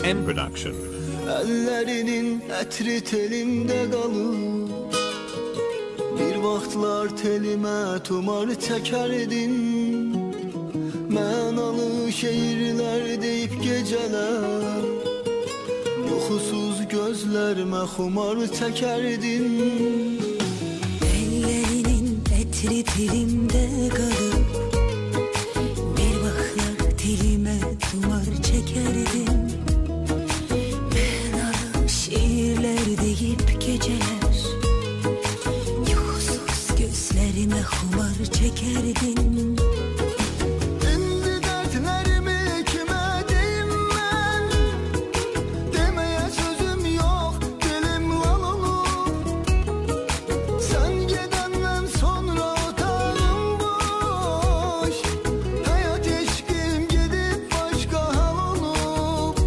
M Production. Ellerinin ətri telimdə qalır. Bir vaxtlar telimə tumar çəkərdin. Mənalı şeirlər deyib gecələr, yuxusuz gözlərimə xumar çəkərdin. Ellerinin ətri telimdə qalır. Bir vaxtlar telimə tumar çəkərdin. Şiirler deyip geceler, yuxusuz gözlerime xumar çekerdin. İndi dərdlərimi kimə deyim mən? Deməyə sözüm yox, dilim lal olur. Sən gedəndən sonra otağım boş, həyat eşqim gedib başqa hal olub.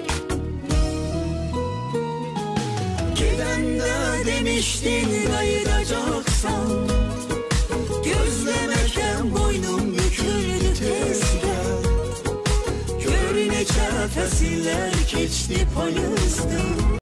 Gidəndə demişdin qayıdacaqsan, gözləməkdən boynum büküldü tezdən. Gör neçə fəsillər keçdi payızdan.